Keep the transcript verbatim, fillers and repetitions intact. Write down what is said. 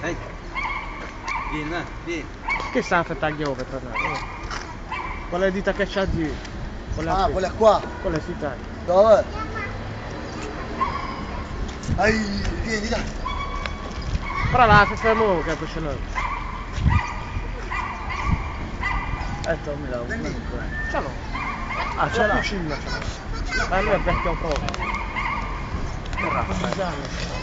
Dai. Vieni, va, vieni. Che sta a fettaglia over tra l'altro? Qual è la dita che c'ha di? Ah, quella qua. Quella si taglia. Dove? Ai, vieni, dai. Però la fermo che poi ce l'ho. Eh, Tommy la Vieni. ce l'ho. Ah, ce l'ha. Vicino ce l'ho. Ma lui è vecchio proprio. Che razza.